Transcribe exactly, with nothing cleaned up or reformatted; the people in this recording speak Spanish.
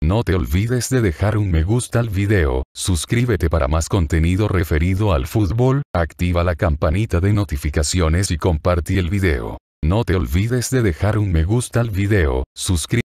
No te olvides de dejar un me gusta al video, suscríbete para más contenido referido al fútbol, activa la campanita de notificaciones y comparte el video. No te olvides de dejar un me gusta al video, suscríbete.